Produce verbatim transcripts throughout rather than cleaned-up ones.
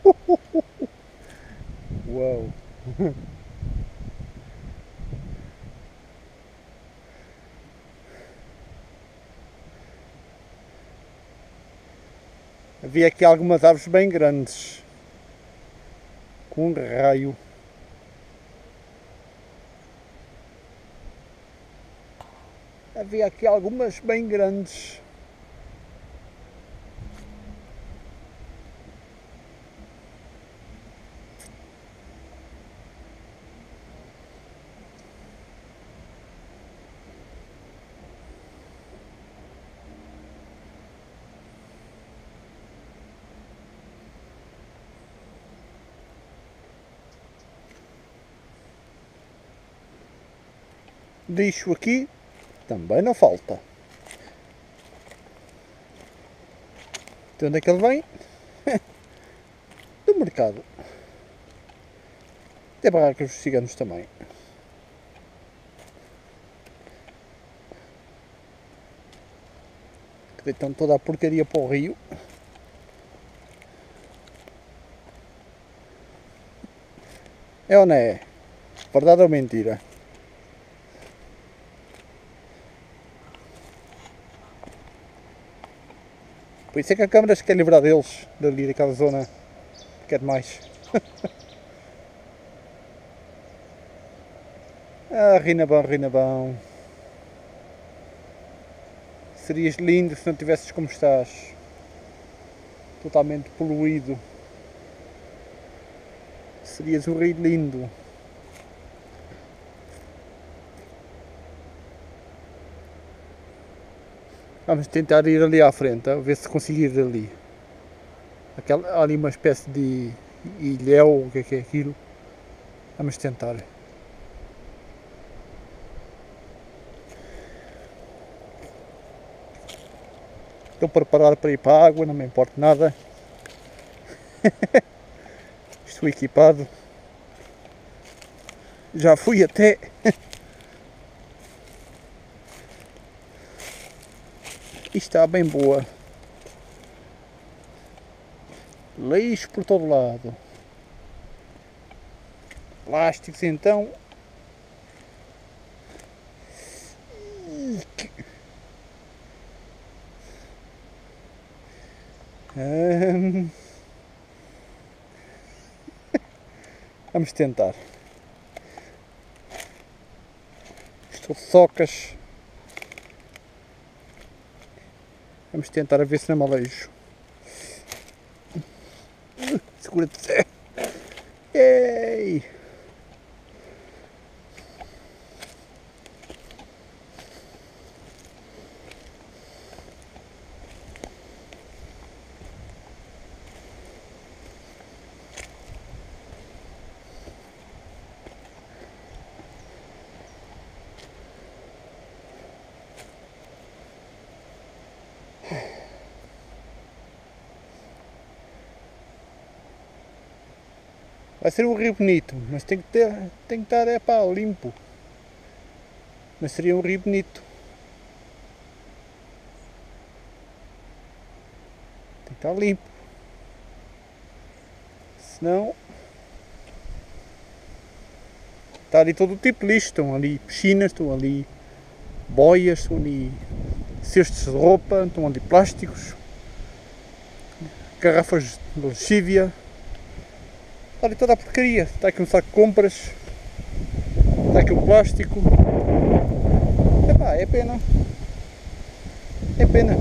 Uau! Havia aqui algumas árvores bem grandes. Com um raio. Havia aqui algumas bem grandes. Lixo aqui também não falta. De onde é que ele vem? Do mercado. Tem barracas dos ciganos também. Que deitam toda a porcaria para o rio. É ou não é? Verdade ou mentira? Por isso é que a Câmara se quer livrar deles, dali daquela zona. Quer mais. Ah, Rinabão, Rinabão. Serias lindo se não tivesses como estás. Totalmente poluído. Serias um rio lindo. Vamos tentar ir ali à frente, a ver se conseguir ir ali. Aquela, há ali uma espécie de ilhéu, o que é que é aquilo? Vamos tentar. Estou preparado para ir para a água, não me importa nada. Estou equipado. Já fui até. E está bem boa. Lixo por todo lado. Plásticos então. Hum. Vamos tentar. Estou de socas. Vamos tentar a ver se não me aleijo. Segura-te. Ei! Vai ser um rio bonito, mas tem que ter, tem que estar é pá, limpo. Mas seria um rio bonito. Tem que estar limpo. Senão está ali todo o tipo de lixo. Estão ali piscinas, estão ali boias, estão ali cestos de roupa, estão ali plásticos, garrafas de lexívia. Está ali toda a porcaria. Está aqui um saco de compras. Está aqui o plástico. Epá, é pena. É pena.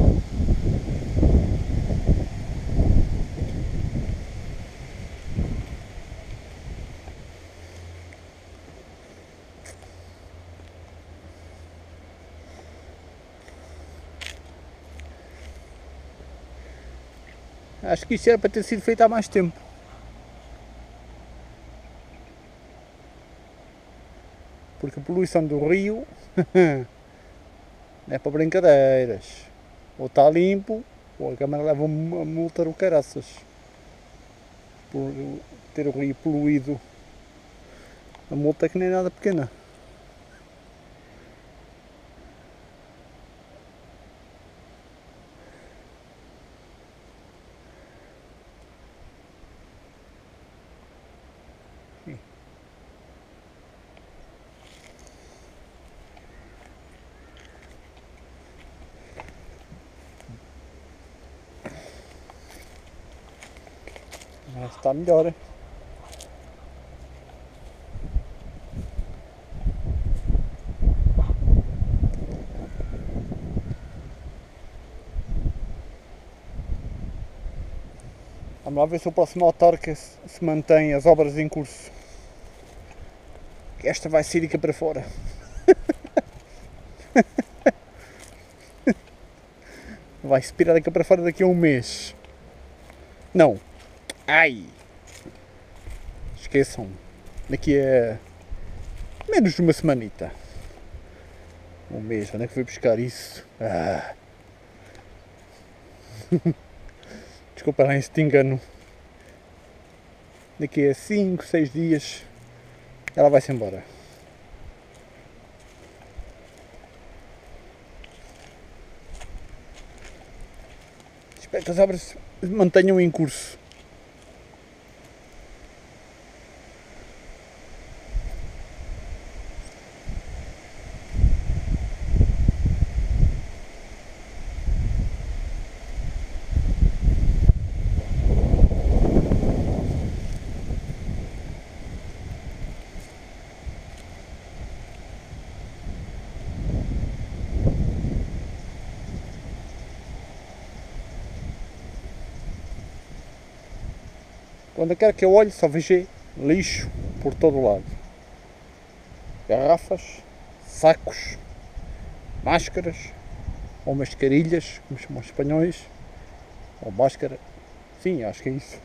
Acho que isto era para ter sido feito há mais tempo. Porque a poluição do rio não é para brincadeiras. Ou está limpo, ou a Câmara leva uma multa do caraças. Por ter o rio poluído. A multa é que nem é nada pequena. está melhor. Vamos lá ver se o próximo autarca se mantém as obras em curso. Esta vai ser cá para fora. Vai expirar daqui para fora daqui a um mês. Não. Ai! Esqueçam. Daqui a menos de uma semanita. Um mês. Onde é que fui buscar isso? Ah. Desculpa lá este engano. Daqui a cinco, seis dias ela vai-se embora. Espero que as obras se mantenham em curso. Quando quer que eu olhe, só vejo lixo por todo o lado. Garrafas, sacos, máscaras, ou mascarilhas, como chamam os espanhóis, ou máscara, sim, acho que é isso.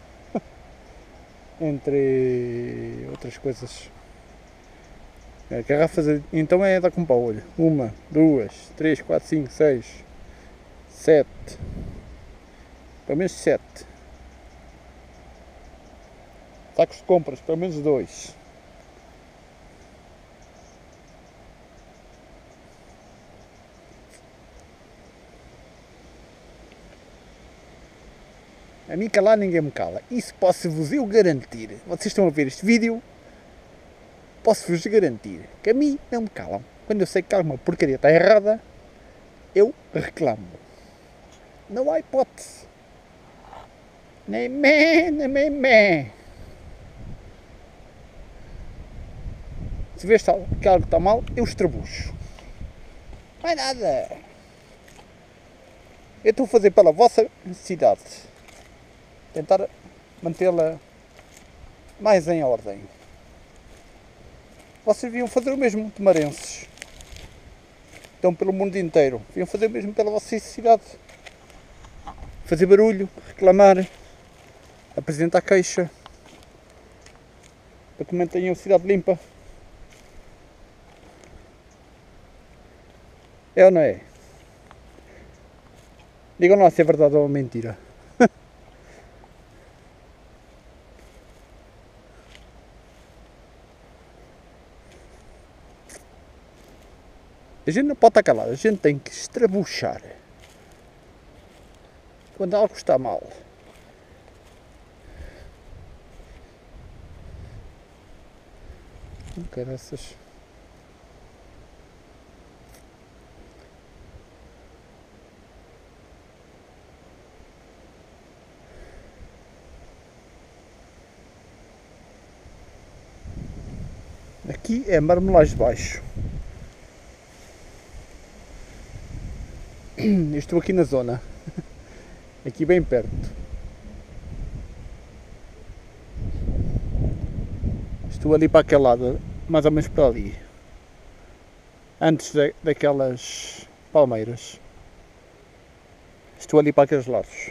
Entre outras coisas. Garrafas, então é dar com para o olho. Uma, duas, três, quatro, cinco, seis, sete. Pelo menos sete. Sacos de compras, pelo menos dois. A mim calar ninguém me cala. Isso posso-vos eu garantir. Vocês estão a ver este vídeo, posso-vos garantir que a mim não me calam. Quando eu sei que alguma porcaria está errada, eu reclamo. Não há hipótese. Nem mé, nem mé, mé. Se vês que algo está mal, eu estrabucho. Não é nada. Eu estou a fazer pela vossa necessidade. Tentar mantê-la mais em ordem. Vocês deviam fazer o mesmo, tomarenses. Estão pelo mundo inteiro. Deviam fazer o mesmo pela vossa necessidade. Fazer barulho, reclamar, apresentar queixa. Para que mantenham a cidade limpa. É ou não é? Digam lá se é verdade ou mentira. A gente não pode estar calado, a gente tem que estrabuchar. Quando algo está mal. Caraças. Aqui é Marmelagem de Baixo. Eu estou aqui na zona. Aqui bem perto. Estou ali para aquele lado, mais ou menos para ali. Antes de, daquelas palmeiras. Estou ali para aqueles lados.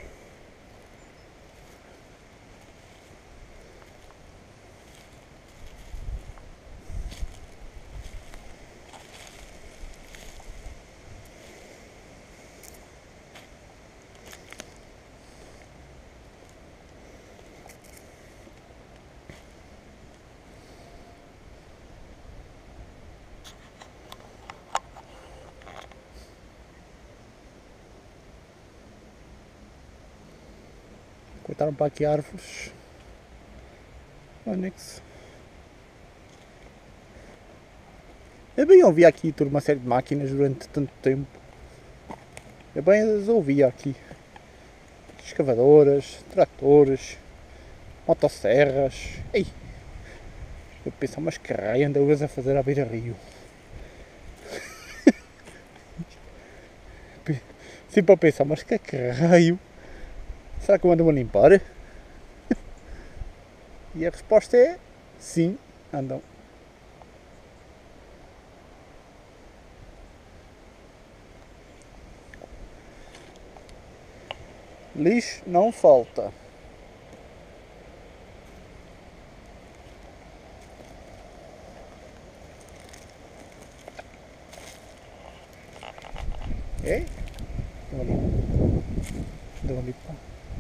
Cortaram para aqui árvores. Onix. Eu bem ouvia aqui toda uma série de máquinas durante tanto tempo. Eu bem as ouvia aqui. Escavadoras, tratores, motosserras. Ei, eu penso, mas que raio anda a fazer à beira-rio? Sempre a pensar, mas que, que raio? Será que eu ando a limpar? E a resposta é sim, andam. Lixo não falta. É? Deu ali. Deu ali, pá.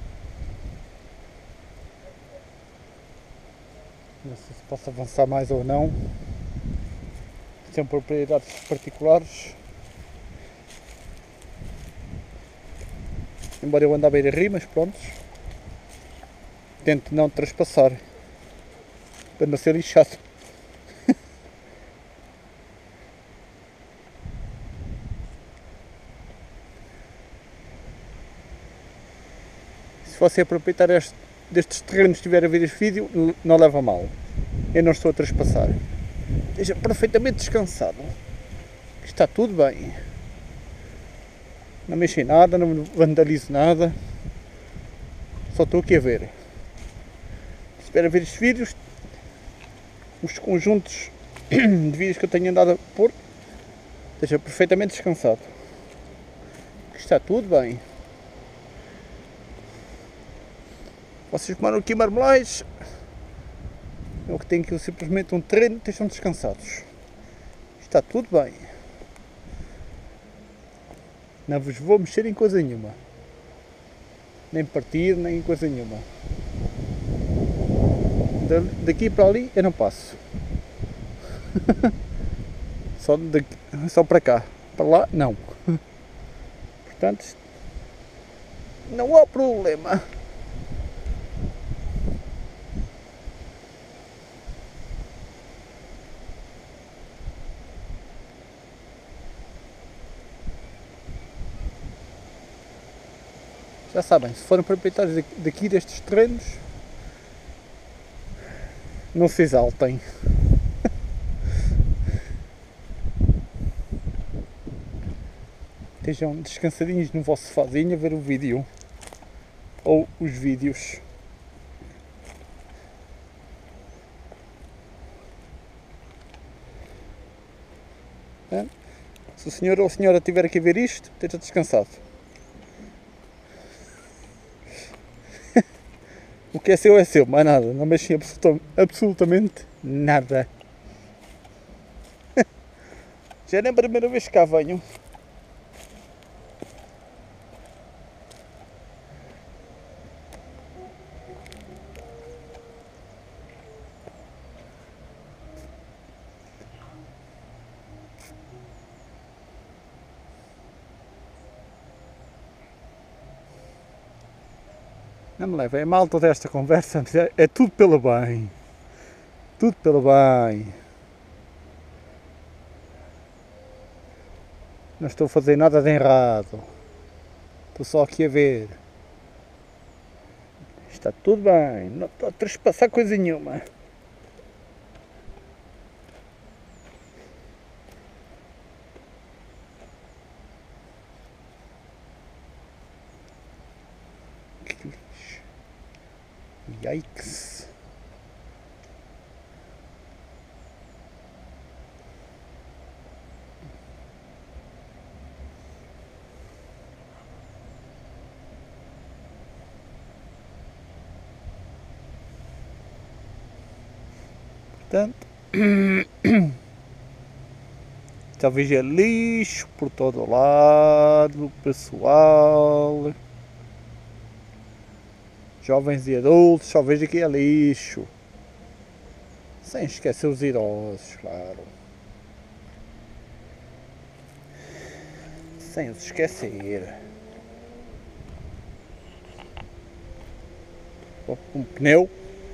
Não sei se posso avançar mais ou não. São propriedades particulares. Embora eu ande à beira-rio, mas pronto. Tento não traspassar. Para não ser lixado. Se você proprietário destes terrenos estiver a ver este vídeo, não leva a mal. Eu não estou a traspassar. Esteja perfeitamente descansado. Está tudo bem. Não mexo em nada, não vandalizo nada. Só estou aqui a ver. Se estiver a ver estes vídeos, os conjuntos de vídeos que eu tenho andado a pôr, esteja perfeitamente descansado. Está tudo bem. Vocês comeram aqui marmelais, eu que tenho aqui simplesmente um terreno, estejam descansados. Está tudo bem. Não vos vou mexer em coisa nenhuma. Nem partir, nem em coisa nenhuma. Daqui para ali eu não passo. Só, daqui, só para cá. Para lá não. Portanto, não há problema. Já sabem, se forem proprietários daqui destes terrenos, não se exaltem. Estejam descansadinhos no vosso sofazinho a ver o vídeo. Ou os vídeos. Se o senhor ou a senhora tiver aqui a ver isto, esteja descansado. O que é seu é seu, mais nada. Não mexem absoluta, absolutamente nada. Já não é a primeira vez que cá venho. Não me levem a mal toda esta conversa, é, é tudo pelo bem. Tudo pelo bem. Não estou a fazer nada de errado. Estou só aqui a ver. Está tudo bem. Não estou a trespassar coisa nenhuma. Yikes. Portanto, talvez é lixo por todo o lado, pessoal. Jovens e adultos, só vejo que é lixo. Sem esquecer os idosos, claro. Sem os esquecer. Um pneu.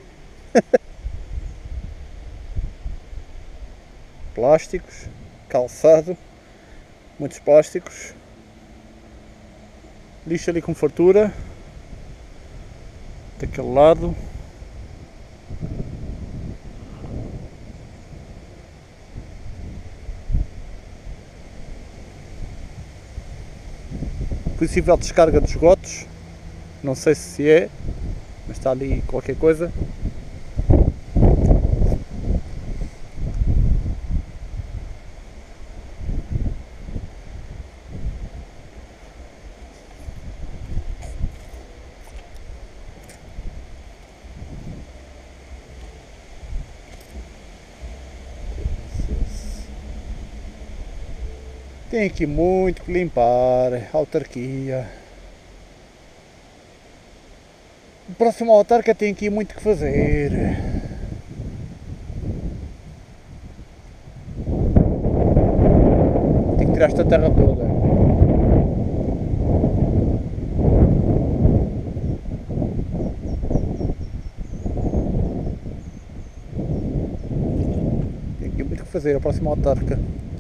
Plásticos. Calçado. Muitos plásticos. Lixo ali com fartura. Daquele lado. possível descarga de esgotos. Não sei se é, mas está ali qualquer coisa. Tem aqui muito que limpar, autarquia. O próximo autarca tem aqui muito que fazer. Tem que tirar esta terra toda. Tem aqui muito que fazer, o próximo autarca.